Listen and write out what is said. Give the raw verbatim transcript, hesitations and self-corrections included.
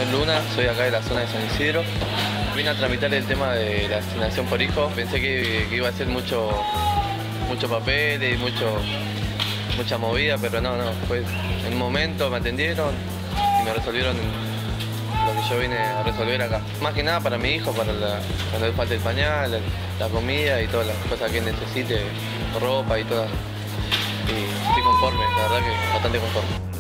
Manuel Luna, soy acá de la zona de San Isidro. Vine a tramitar el tema de la asignación por hijo. Pensé que, que iba a ser mucho, mucho papel y mucho, mucha movida, pero no, no. Pues en un momento me atendieron y me resolvieron lo que yo vine a resolver acá. Más que nada para mi hijo, para la, cuando le falte el pañal, la, la comida y todas las cosas que necesite, ropa y todas. Y estoy conforme, la verdad que bastante conforme.